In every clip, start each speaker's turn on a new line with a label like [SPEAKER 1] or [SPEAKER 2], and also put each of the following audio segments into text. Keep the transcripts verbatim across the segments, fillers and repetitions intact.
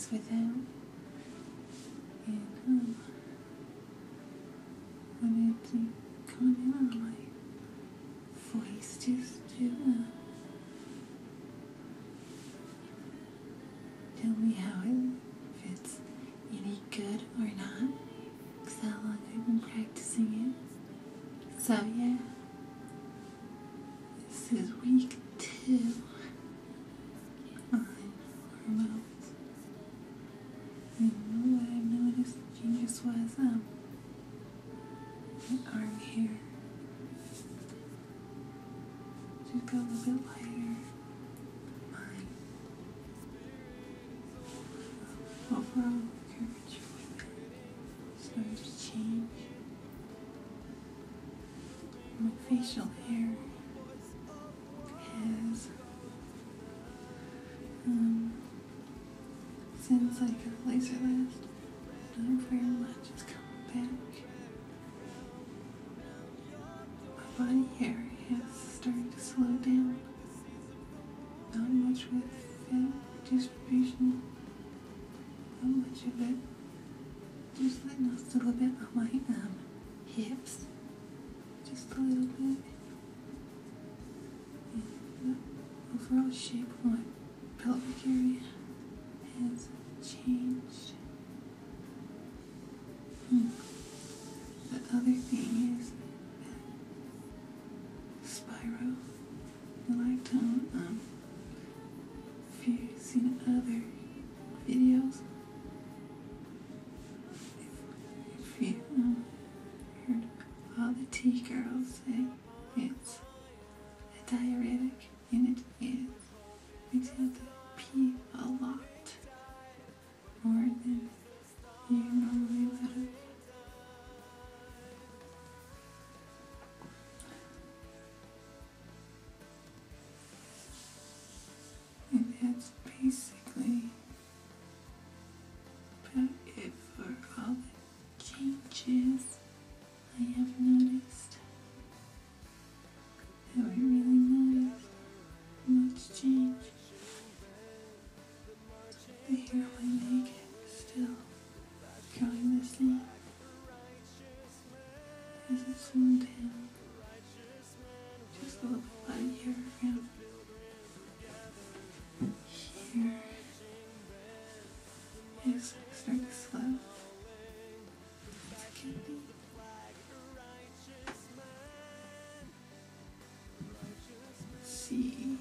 [SPEAKER 1] days without. And um, wanted to comment on my voice just to uh, tell me how it, if it's any good or not, because how long I've been practicing it. So yeah, this is week two on hormones. And what I noticed changes was um my arm hair just got a little bit lighter. My overall curvature started to change. My facial hair has, um, since I got laser last, not very much has come back. My body hair has started to slow down. Not much with fat distribution, not much of it. Just I noticed a little bit on my um, hips, just a little bit. And the overall shape of my pelvic area has changed. Hmm. The other thing is spiral. Like to, um, if you've seen other videos, if, if you um, heard all the tea girls say it's a diuretic, and it is. Makes you have to pee a lot more than you normally would have. And that's basically about it for all the changes I have noticed. Haven't really noticed much change. The hair on my neck is still growing the same. As it slowed down, just a little bit body hair around here is starting to slow. It's a good thing. Let's see.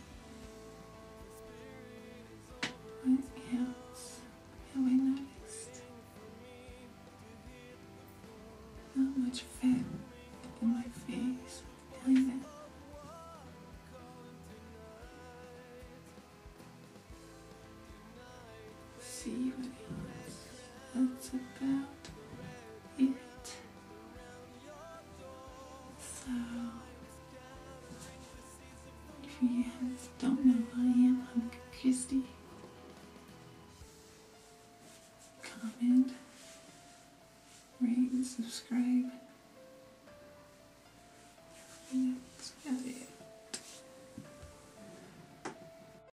[SPEAKER 1] What else have I noticed? Not much fat in my face. Behind that. See what else that's about.